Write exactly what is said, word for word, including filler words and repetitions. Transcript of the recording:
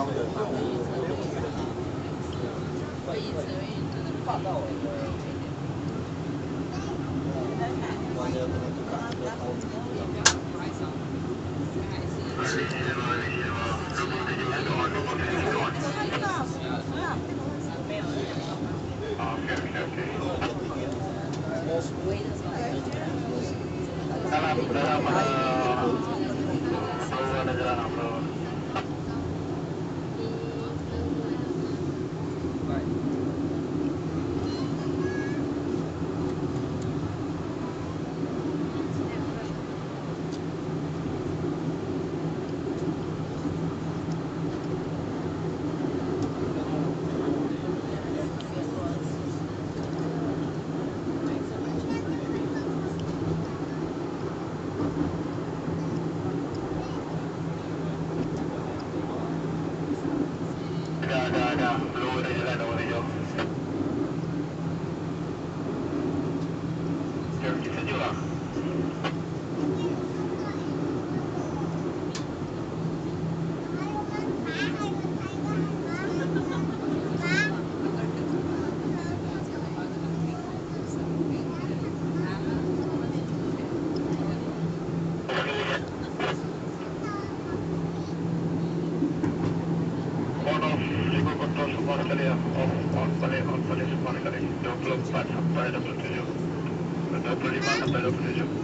Dalam dalam uh, ada jalan apa? Ada ada ada belum ada jalan orang hijau. Jom kita juga. Semua sekali ya, off, on balik, on balik semua sekali. dua puluh empat sampai dua puluh tujuh, dua puluh lima sampai dua puluh tujuh.